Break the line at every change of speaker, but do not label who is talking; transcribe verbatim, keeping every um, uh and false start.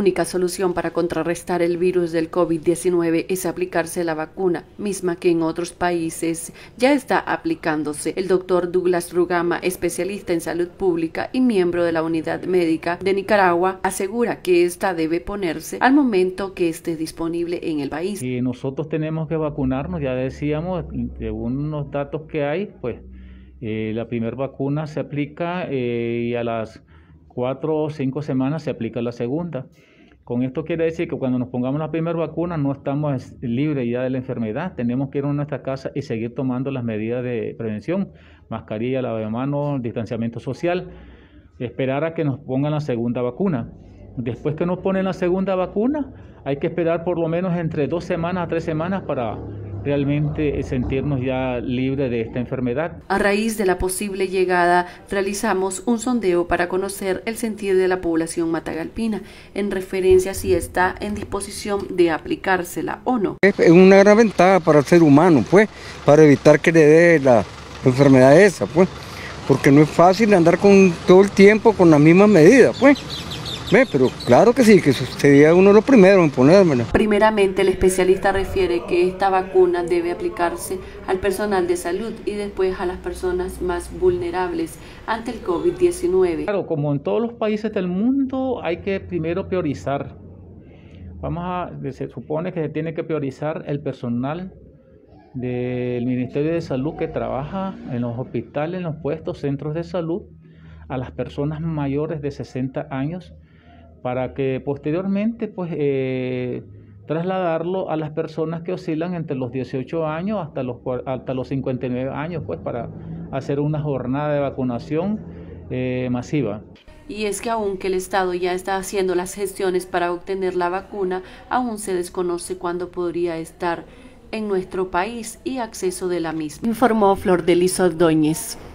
única solución para contrarrestar el virus del COVID diecinueve es aplicarse la vacuna, misma que en otros países ya está aplicándose. El doctor Douglas Rugama, especialista en salud pública y miembro de la Unidad Médica de Nicaragua, asegura que esta debe ponerse al momento que esté disponible en el país.
Y nosotros tenemos que vacunarnos, ya decíamos, según los datos que hay, pues eh, la primera vacuna se aplica eh, y a las cuatro o cinco semanas se aplica la segunda. Con esto quiere decir que cuando nos pongamos la primera vacuna no estamos libres ya de la enfermedad, tenemos que ir a nuestra casa y seguir tomando las medidas de prevención, mascarilla, lavado de manos, distanciamiento social, esperar a que nos pongan la segunda vacuna. Después que nos ponen la segunda vacuna, hay que esperar por lo menos entre dos semanas a tres semanas para realmente sentirnos ya libres de esta enfermedad.
A raíz de la posible llegada, realizamos un sondeo para conocer el sentir de la población matagalpina, en referencia a si está en disposición de aplicársela o no.
Es una gran ventaja para el ser humano, pues, para evitar que le dé la enfermedad esa, pues, porque no es fácil andar con todo el tiempo con las mismas medidas, pues. Pero claro que sí, que sería uno de los primeros en ponérmela.
Primeramente, el especialista refiere que esta vacuna debe aplicarse al personal de salud y después a las personas más vulnerables ante el COVID diecinueve.
Claro, como en todos los países del mundo, hay que primero priorizar. Vamos a, se supone que se tiene que priorizar el personal del Ministerio de Salud que trabaja en los hospitales, en los puestos, centros de salud, a las personas mayores de sesenta años, para que posteriormente pues eh, trasladarlo a las personas que oscilan entre los dieciocho años hasta los, hasta los cincuenta y nueve años, pues para hacer una jornada de vacunación eh, masiva.
Y es que aunque el Estado ya está haciendo las gestiones para obtener la vacuna, aún se desconoce cuándo podría estar en nuestro país y acceso de la misma, informó Flor de Lis Ordóñez.